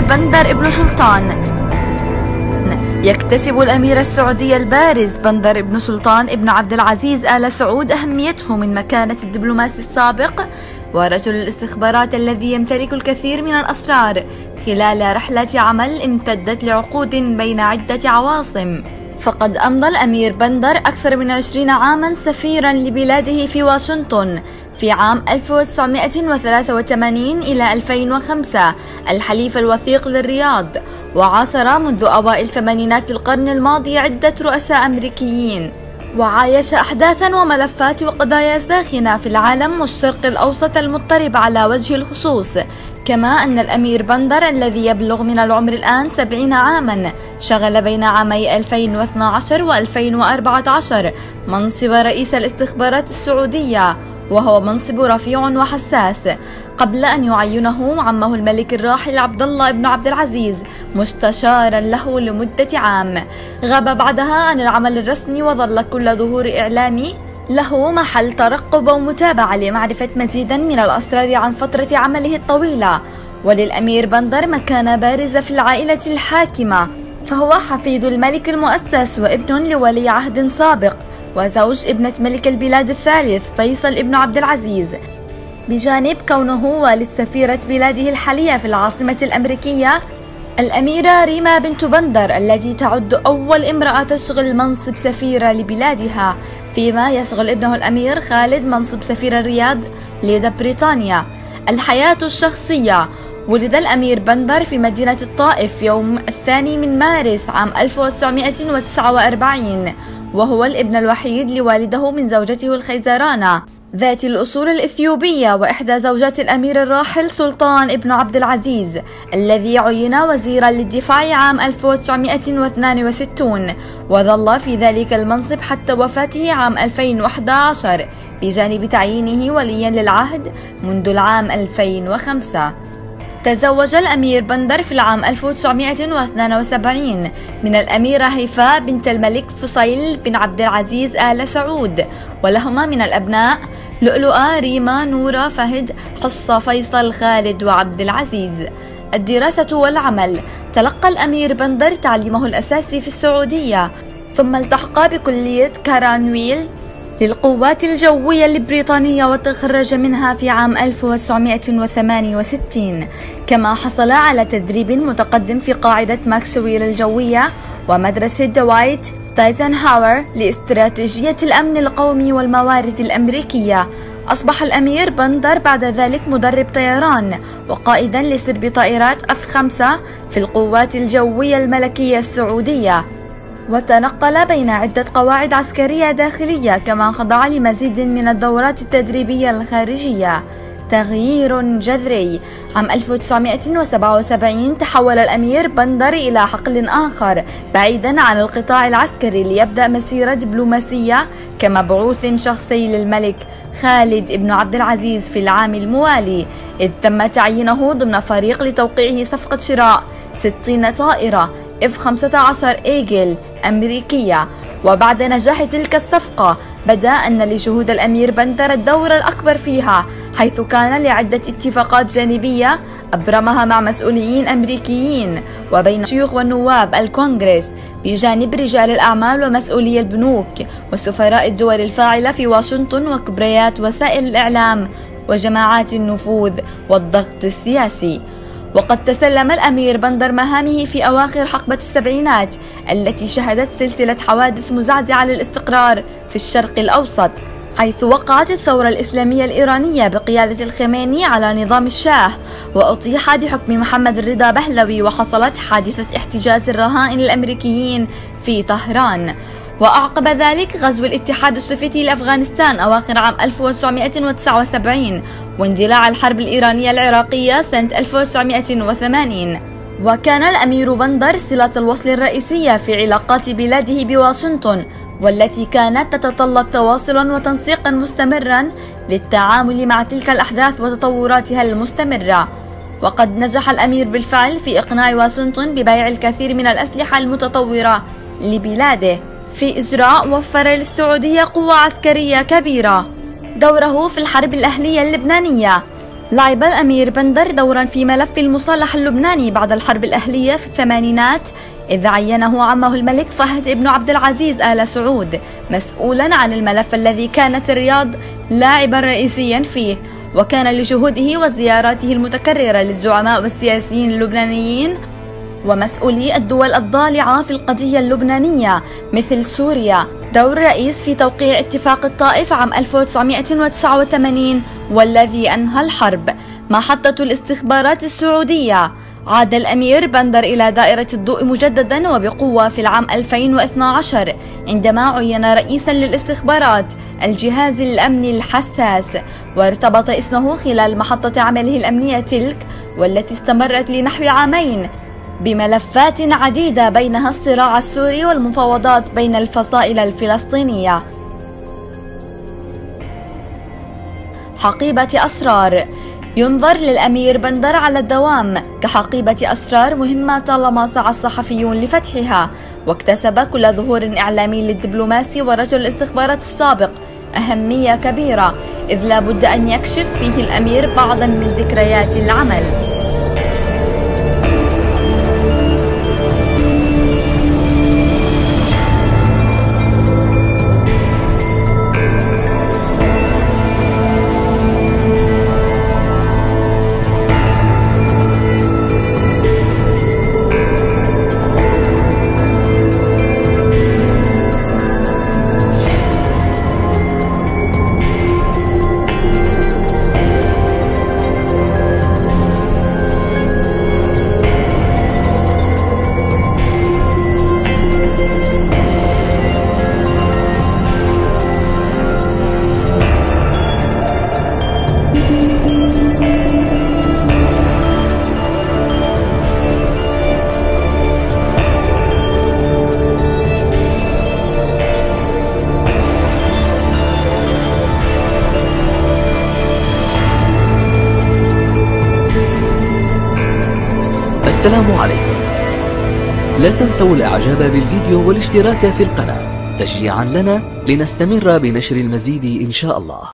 بندر ابن سلطان. يكتسب الأمير السعودي البارز بندر ابن سلطان ابن عبد العزيز آل سعود أهميته من مكانة الدبلوماسي السابق ورجل الاستخبارات الذي يمتلك الكثير من الأسرار خلال رحلة عمل امتدت لعقود بين عدة عواصم. فقد أمضى الأمير بندر أكثر من 20 عاما سفيرا لبلاده في واشنطن في عام 1983 إلى 2005 الحليف الوثيق للرياض، وعاصر منذ أوائل ثمانينات القرن الماضي عدة رؤساء أمريكيين، وعايش أحداثا وملفات وقضايا ساخنة في العالم والشرق الأوسط المضطرب على وجه الخصوص. كما أن الأمير بندر الذي يبلغ من العمر الآن 70 عاما شغل بين عامي 2012 و2014 منصب رئيس الاستخبارات السعودية، وهو منصب رفيع وحساس، قبل أن يعينه عمه الملك الراحل عبد الله بن عبد العزيز مستشارا له لمدة عام. غاب بعدها عن العمل الرسمي وظل كل ظهور إعلامي له محل ترقب ومتابعة لمعرفة مزيدا من الأسرار عن فترة عمله الطويلة. وللأمير بندر مكانة بارزة في العائلة الحاكمة، فهو حفيد الملك المؤسس وابن لولي عهد سابق وزوج ابنة ملك البلاد الثالث فيصل ابن عبد العزيز، بجانب كونه والد سفيرة بلاده الحالية في العاصمة الأمريكية الأميرة ريما بنت بندر، التي تعد أول امرأة تشغل منصب سفيرة لبلادها، فيما يشغل ابنه الأمير خالد منصب سفير الرياض لدى بريطانيا. الحياة الشخصية: ولد الأمير بندر في مدينة الطائف يوم 2 مارس عام 1949، وهو الابن الوحيد لوالده من زوجته الخيزرانة ذات الأصول الإثيوبية وإحدى زوجات الأمير الراحل سلطان ابن عبد العزيز، الذي عين وزيرا للدفاع عام 1962 وظل في ذلك المنصب حتى وفاته عام 2011، بجانب تعيينه وليا للعهد منذ العام 2005. تزوج الأمير بندر في العام 1972 من الأميرة هيفاء بنت الملك فصيل بن عبد العزيز آل سعود، ولهما من الأبناء لؤلؤة، ريما، نورة، فهد، حصة، فيصل، خالد وعبد العزيز. الدراسة والعمل: تلقى الأمير بندر تعليمه الأساسي في السعودية، ثم التحق بكلية كارانويل للقوات الجوية البريطانية وتخرج منها في عام 1968. كما حصل على تدريب متقدم في قاعدة ماكسويل الجوية ومدرسة دوايت تايزنهاور لاستراتيجية الأمن القومي والموارد الأمريكية. أصبح الأمير بندر بعد ذلك مدرب طيران وقائدا لسرب طائرات F5 في القوات الجوية الملكية السعودية، وتنقل بين عدة قواعد عسكرية داخلية، كما خضع لمزيد من الدورات التدريبية الخارجية. تغيير جذري: عام 1977 تحول الأمير بندر إلى حقل آخر بعيدا عن القطاع العسكري ليبدأ مسيرة دبلوماسية كمبعوث شخصي للملك خالد بن عبد العزيز في العام الموالي، إذ تم تعيينه ضمن فريق لتوقيعه صفقة شراء 60 طائرة F-15 إيجل أمريكية. وبعد نجاح تلك الصفقة بدأ أن لجهود الأمير بندر الدور الأكبر فيها، حيث كان لعدة اتفاقات جانبية أبرمها مع مسؤولين أمريكيين وبين شيوخ والنواب الكونغرس، بجانب رجال الأعمال ومسؤولي البنوك وسفراء الدول الفاعلة في واشنطن وكبريات وسائل الإعلام وجماعات النفوذ والضغط السياسي. وقد تسلم الأمير بندر مهامه في أواخر حقبة السبعينات التي شهدت سلسلة حوادث مزعزعة للاستقرار في الشرق الأوسط، حيث وقعت الثورة الإسلامية الإيرانية بقيادة الخميني على نظام الشاه، وأطيح بحكم محمد الرضا بهلوي، وحصلت حادثة احتجاز الرهائن الأمريكيين في طهران. وأعقب ذلك غزو الاتحاد السوفيتي لأفغانستان أواخر عام 1979 واندلاع الحرب الإيرانية العراقية سنة 1980. وكان الأمير بندر صلة الوصل الرئيسية في علاقات بلاده بواشنطن، والتي كانت تتطلب تواصلا وتنسيقا مستمرا للتعامل مع تلك الأحداث وتطوراتها المستمرة. وقد نجح الأمير بالفعل في إقناع واشنطن ببيع الكثير من الأسلحة المتطورة لبلاده. في إجراء وفر للسعودية قوة عسكرية كبيرة. دوره في الحرب الأهلية اللبنانية: لعب الأمير بندر دورا في ملف المصالحة اللبناني بعد الحرب الأهلية في الثمانينات، إذ عينه عمه الملك فهد بن عبد العزيز آل سعود مسؤولا عن الملف الذي كانت الرياض لاعبا رئيسيا فيه، وكان لجهوده وزياراته المتكررة للزعماء والسياسيين اللبنانيين ومسؤولي الدول الضالعة في القضية اللبنانية مثل سوريا دور رئيس في توقيع اتفاق الطائف عام 1989 والذي أنهى الحرب. محطة الاستخبارات السعودية. عاد الأمير بندر إلى دائرة الضوء مجددا وبقوة في العام 2012 عندما عين رئيسا للاستخبارات، الجهاز الأمني الحساس، وارتبط اسمه خلال محطة عمله الأمنية تلك والتي استمرت لنحو عامين بملفات عديدة بينها الصراع السوري والمفاوضات بين الفصائل الفلسطينية. حقيبة أسرار. ينظر للأمير بندر على الدوام كحقيبة أسرار مهمة طالما سعى الصحفيون لفتحها، واكتسب كل ظهور إعلامي للدبلوماسي ورجل الاستخبارات السابق أهمية كبيرة، إذ لا بد أن يكشف فيه الأمير بعضا من ذكريات العمل. السلام عليكم. لا تنسوا الاعجاب بالفيديو والاشتراك في القناة تشجيعا لنا لنستمر بنشر المزيد إن شاء الله.